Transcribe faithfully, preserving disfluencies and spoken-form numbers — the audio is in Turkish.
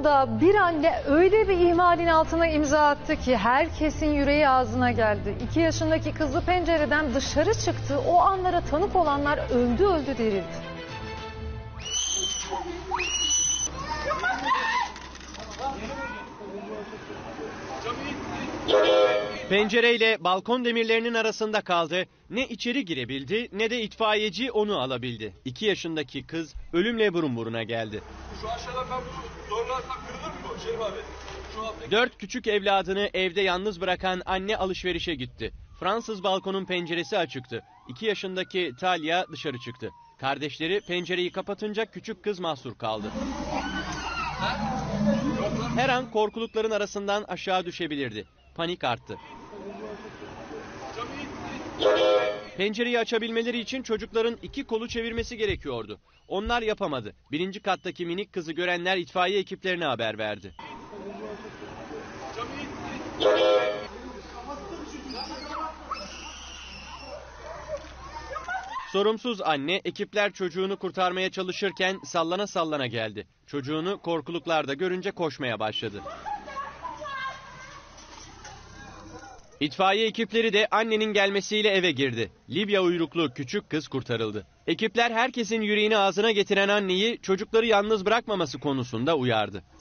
İstanbul'da bir anne öyle bir ihmalin altına imza attı ki herkesin yüreği ağzına geldi. iki yaşındaki kızı pencereden dışarı çıktı. O anlara tanık olanlar öldü öldü dirildi. Pencereyle balkon demirlerinin arasında kaldı. Ne içeri girebildi ne de itfaiyeci onu alabildi. iki yaşındaki kız ölümle burun buruna geldi. Şu aşağıdan ben bunu zorlarsam kırılır mı Şerif abi? Şu alttaki... Dört küçük evladını evde yalnız bırakan anne alışverişe gitti. Fransız balkonun penceresi açıktı. iki yaşındaki Talia dışarı çıktı. Kardeşleri pencereyi kapatınca küçük kız mahsur kaldı. Her an korkulukların arasından aşağı düşebilirdi. Panik arttı. Pencereyi açabilmeleri için çocukların iki kolu çevirmesi gerekiyordu. Onlar yapamadı. Birinci kattaki minik kızı görenler itfaiye ekiplerine haber verdi. Sorumsuz anne ekipler çocuğunu kurtarmaya çalışırken sallana sallana geldi. Çocuğunu korkuluklarda görünce koşmaya başladı. İtfaiye ekipleri de annenin gelmesiyle eve girdi. Libya uyruklu küçük kız kurtarıldı. Ekipler herkesin yüreğini ağzına getiren anneyi çocukları yalnız bırakmaması konusunda uyardı.